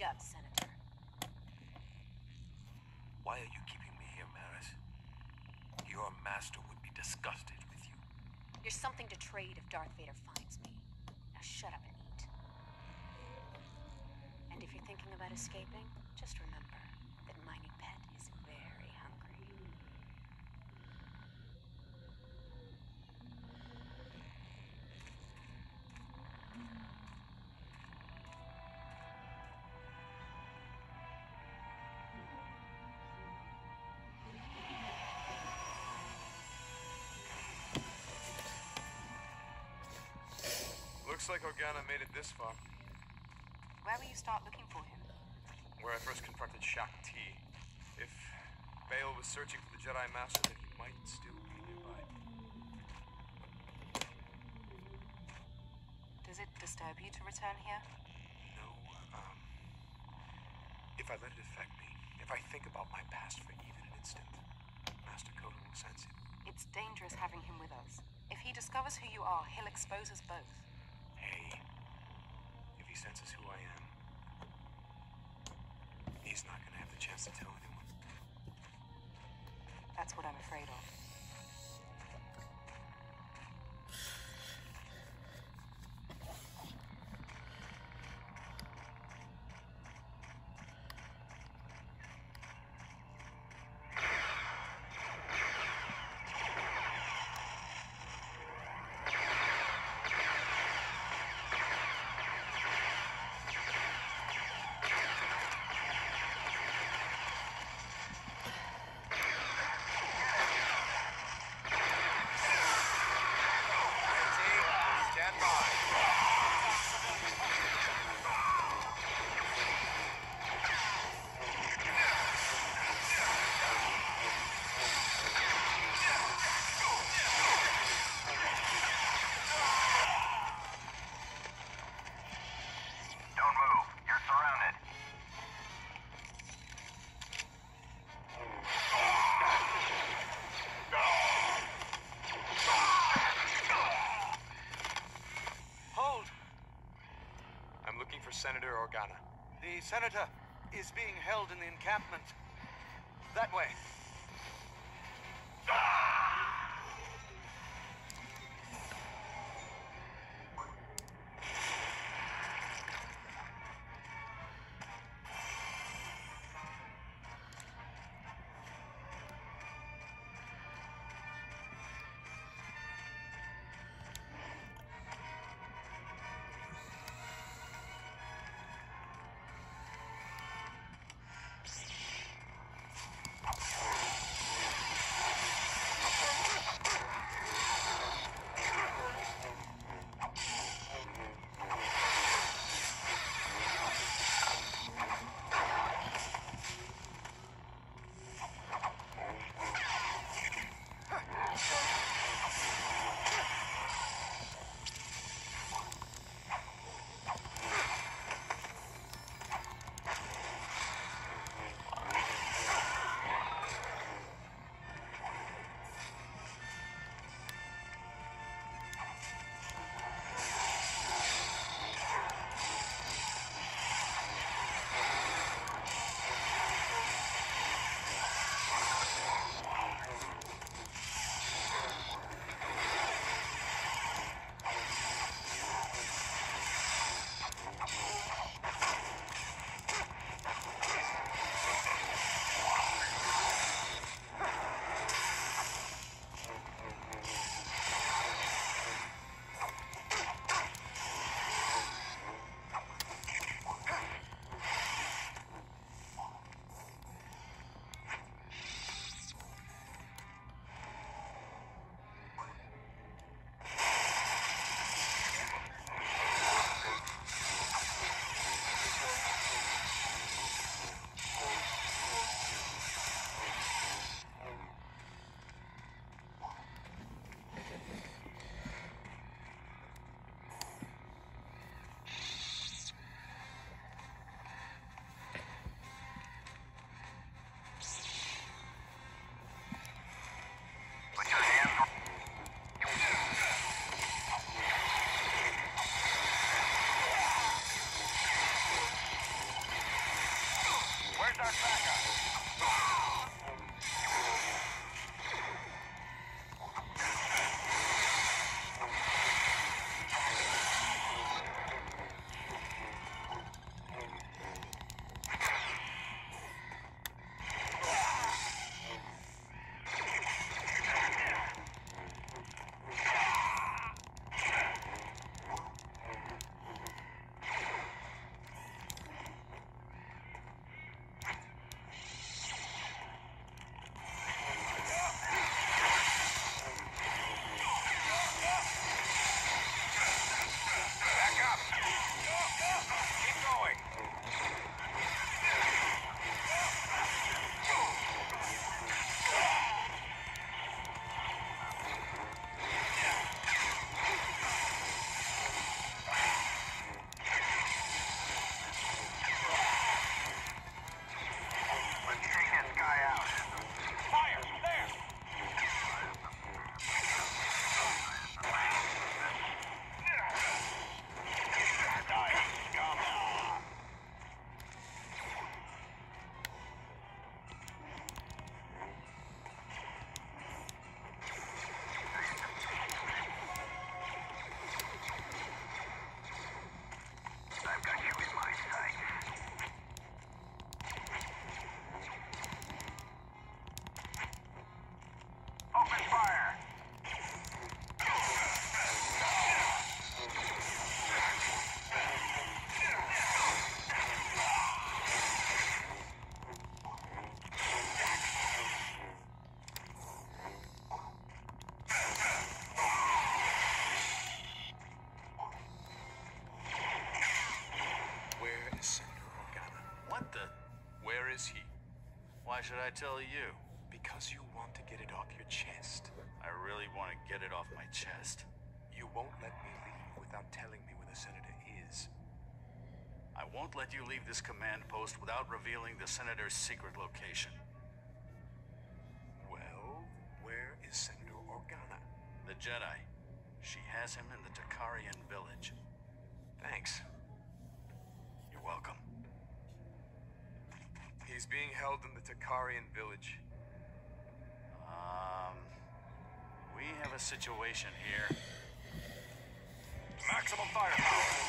up, Senator. Why are you keeping me here, Maris? Your master would be disgusted with you. You're something to trade if Darth Vader finds me. Now shut up and eat. And if you're thinking about escaping, just remember that my new pet is very hungry. Looks like Organa made it this far. Where will you start looking for him? Where I first confronted Shaak Ti. If Bail was searching for the Jedi Master, then he might still be nearby. Does it disturb you to return here? No, if I let it affect me, if I think about my past for even an instant, Master Koda will sense it. It's dangerous having him with us. If he discovers who you are, he'll expose us both. Hey, if he senses who I am, he's not gonna have the chance to tell anyone. That's what I'm afraid of. Senator Organa. The Senator is being held in the encampment. That way. should I tell you? Because you want to get it off your chest. I really want to get it off my chest. You won't let me leave without telling me where the senator is. I won't let you leave this command post without revealing the Senator's secret location. Well, where is Senator Organa? The Jedi. She has him in the Takarian village. Thanks. You're welcome. He's being held in the Takarian village. We have a situation here. Maximum firepower!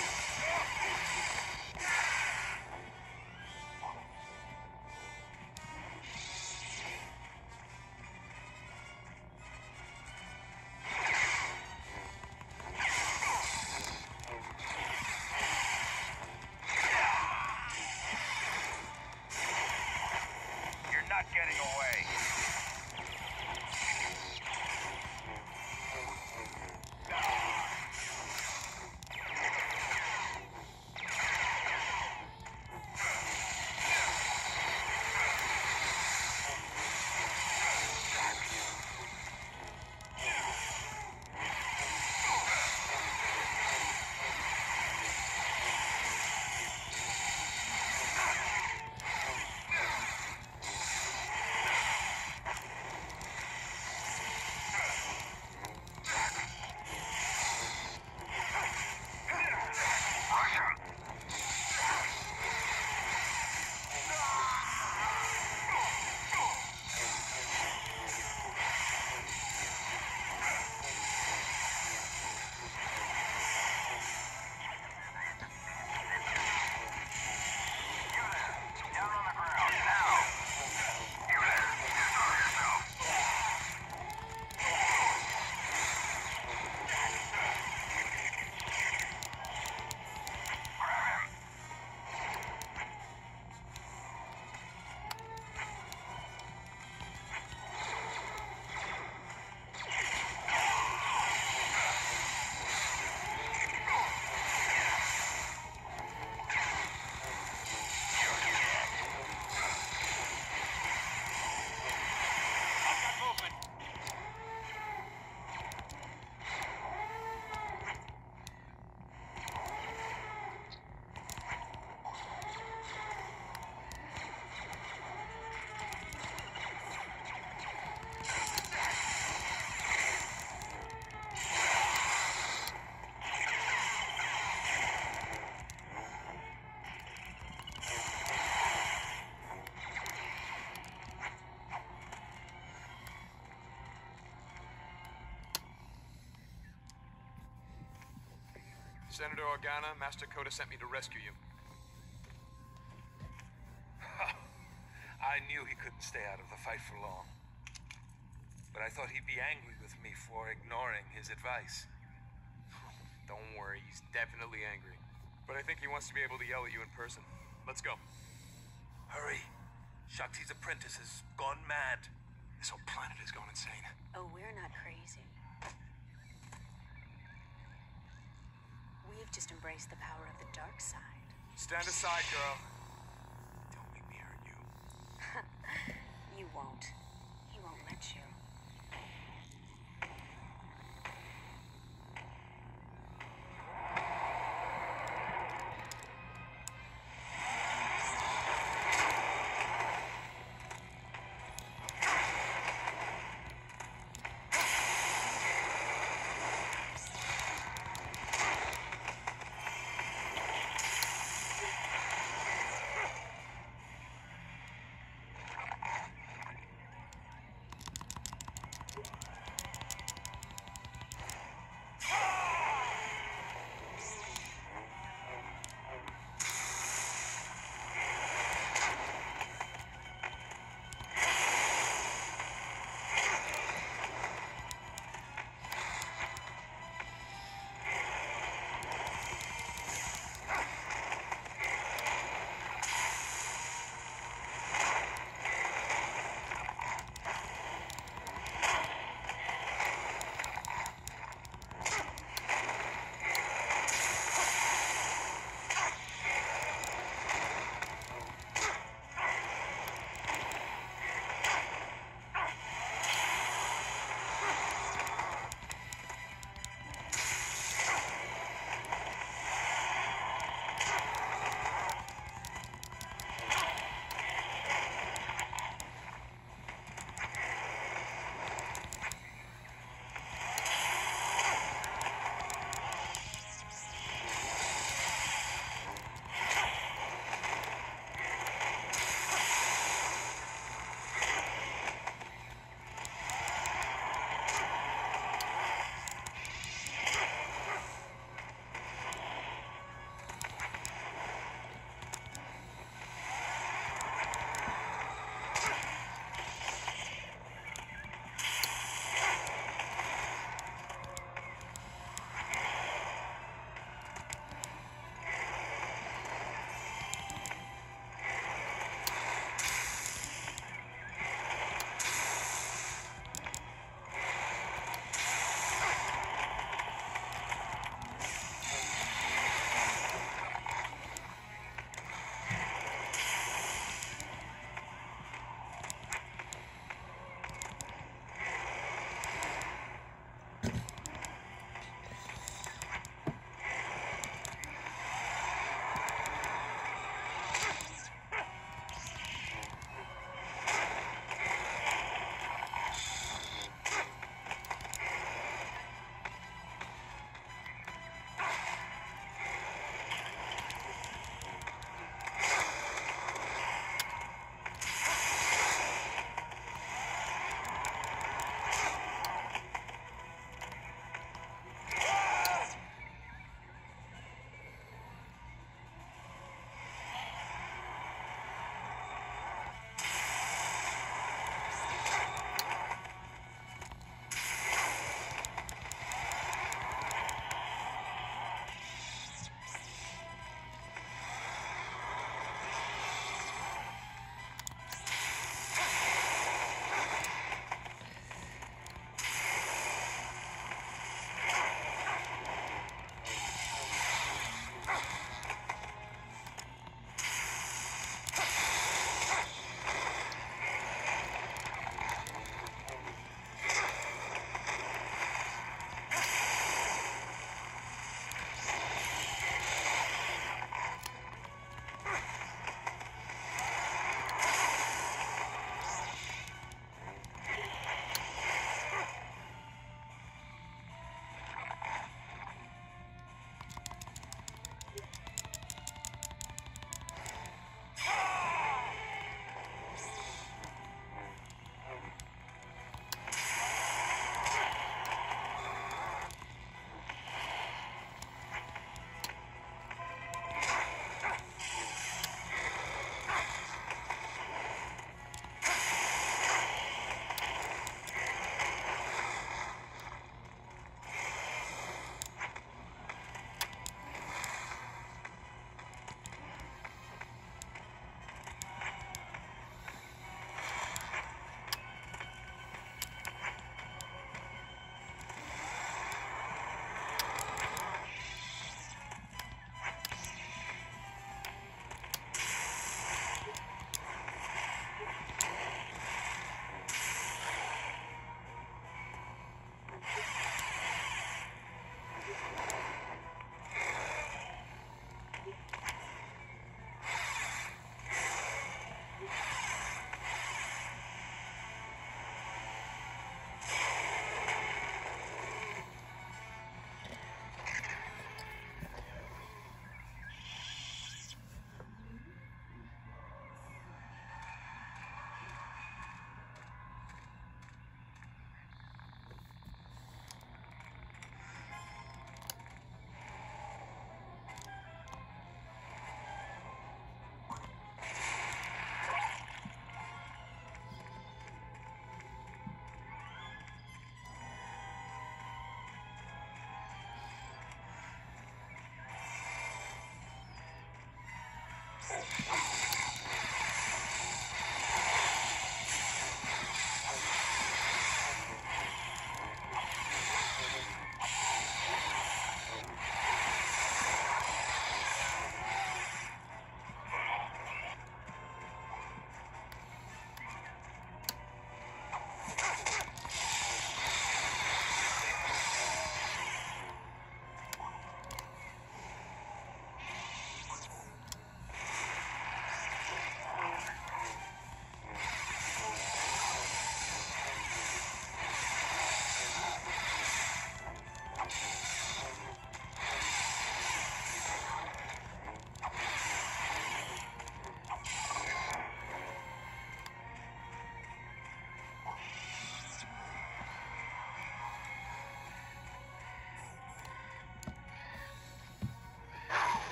You're not getting away. Senator Organa, Master Coda sent me to rescue you. I knew he couldn't stay out of the fight for long. But I thought he'd be angry with me for ignoring his advice. Don't worry, he's definitely angry. But I think he wants to be able to yell at you in person. Let's go. Hurry. Shakti's apprentice has gone mad. This whole planet has gone insane. Oh, we're not crazy. We've just embraced the power of the dark side. Stand aside, girl. Don't make me hurt you. You won't. He won't let you.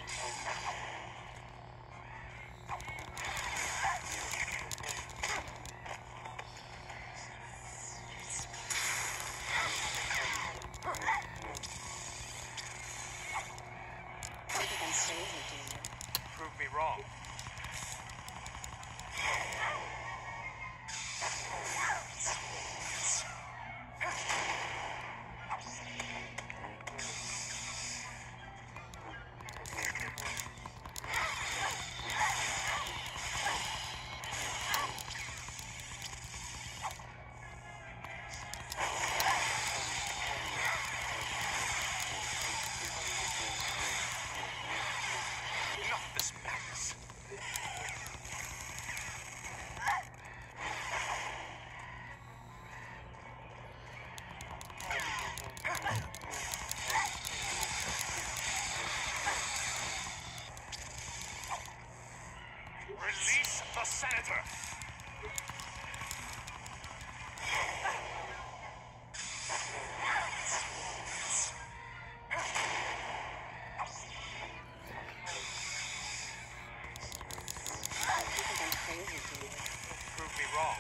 think I'm crazy, do you? Prove me wrong. Enough of this madness. Release the senator! I think I'm crazy, do you? Prove me wrong.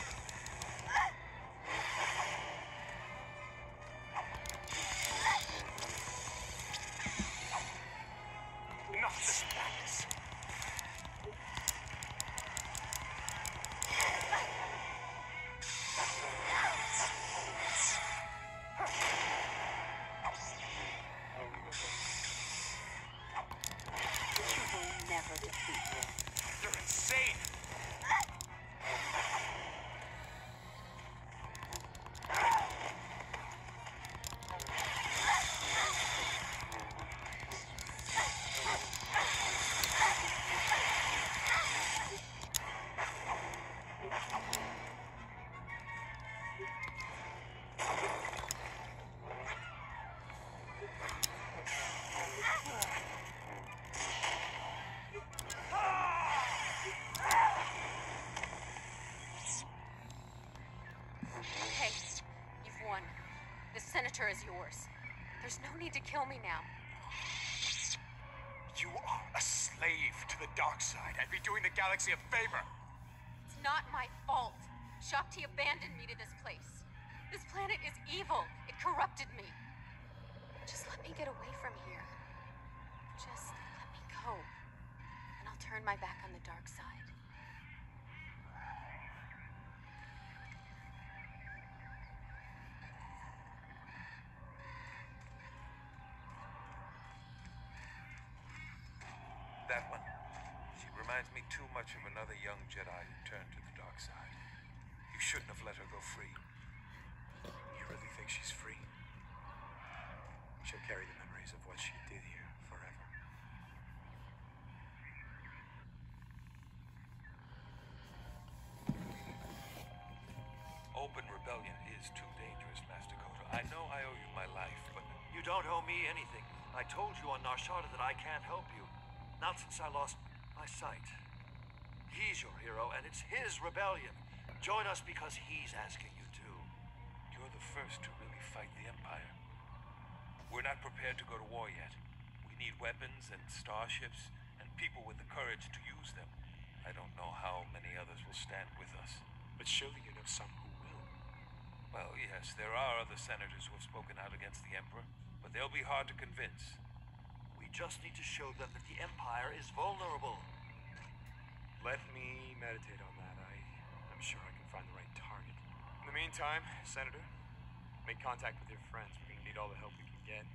Enough of this madness. You will never defeat me. You're insane! Hey, you've won. The senator is yours. There's no need to kill me now. You are a slave to the dark side. I'd be doing the galaxy a favor. It's not my fault. Shakti abandoned me to this place. This planet is evil. It corrupted me. Just let me get away from here. Just let me go. And I'll turn my back on the dark side. That one. She reminds me too much of another young Jedi who turned to the dark side. You shouldn't have let her go free. You really think she's free? She'll carry the memories of what she did here forever. Open rebellion is too dangerous, Master Koto. I know I owe you my life, but You don't owe me anything. I told you on Nar Shaddaa that I can't help you. Not since I lost my sight. He's your hero, and it's his rebellion. Join us because he's asking you to. you're the first to really fight the Empire. We're not prepared to go to war yet. We need weapons and starships and people with the courage to use them. I don't know how many others will stand with us. But surely you know some who will. Well, yes, there are other senators who have spoken out against the Emperor, but they'll be hard to convince. We just need to show them that the Empire is vulnerable. Let me meditate on that. I'm sure I can find the right target. In the meantime, Senator, make contact with your friends. We're gonna need all the help we can get.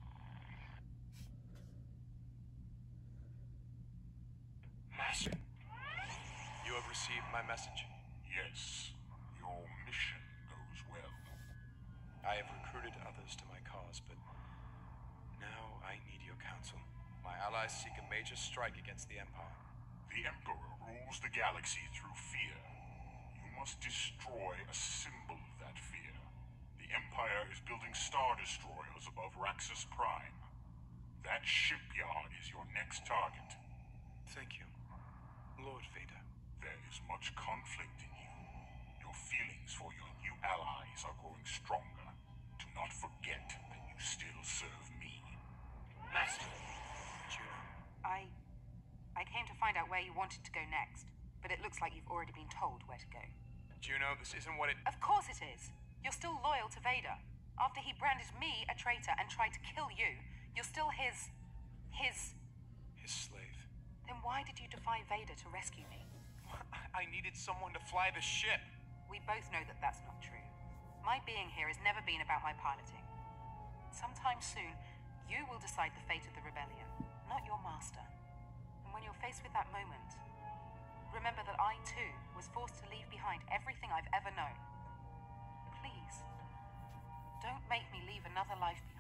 Master, you have received my message. Yes, your mission goes well. I have recruited others to my cause, but now I need your counsel. My allies seek a major strike against the Empire. The Emperor rules the galaxy through fear. You must destroy a symbol of that fear. The Empire is building Star Destroyers above Raxus Prime. That shipyard is your next target. Thank you, Lord Vader. There is much conflict in you. Your feelings for your new allies are growing stronger. Do not forget that you still serve me. Master. Juno. find out where you wanted to go next, but it looks like you've already been told where to go. Juno, this isn't what it... Of course it is. You're still loyal to Vader. After he branded me a traitor and tried to kill you, you're still his slave. Then why did you defy Vader to rescue me? I needed someone to fly the ship. We both know that that's not true. My being here has never been about my piloting. Sometime soon, you will decide the fate of the rebellion, not your master. And when you're faced with that moment, remember that I, too, was forced to leave behind everything I've ever known. Please, don't make me leave another life